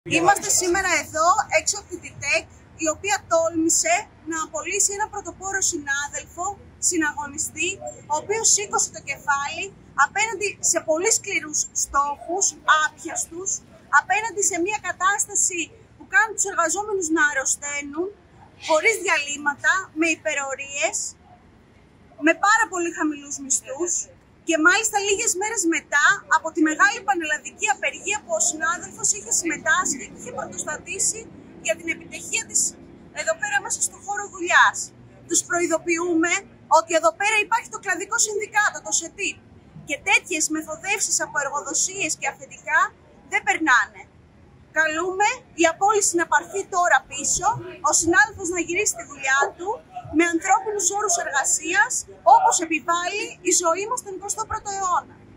Είμαστε σήμερα εδώ έξω από την ΤΙΤΕΚ, η οποία τόλμησε να απολύσει ένα πρωτοπόρο συνάδελφο, συναγωνιστή, ο οποίος σήκωσε το κεφάλι απέναντι σε πολύ σκληρούς στόχους, άπιαστους, απέναντι σε μια κατάσταση που κάνει τους εργαζόμενους να αρρωσταίνουν, χωρίς διαλύματα, με υπερορίες, με πάρα πολύ χαμηλούς μισθούς. Και μάλιστα λίγες μέρες μετά από τη μεγάλη πανελλαδική απεργία που ο συνάδελφος είχε συμμετάσχει και είχε πρωτοστατήσει για την επιτυχία της εδώ πέρα μέσα στο χώρο δουλειάς. Τους προειδοποιούμε ότι εδώ πέρα υπάρχει το κλαδικό συνδικάτο, το ΣΕΤΙΠ, και τέτοιες μεθοδεύσεις από εργοδοσίες και αφεντικά δεν περνάνε. Καλούμε η απόλυση να πάρθει τώρα πίσω, ο συνάδελφος να γυρίσει στη δουλειά του με ανθρώπινους όρους εργασίας, όπως επιβάλλει η ζωή μας στον 21ο αιώνα.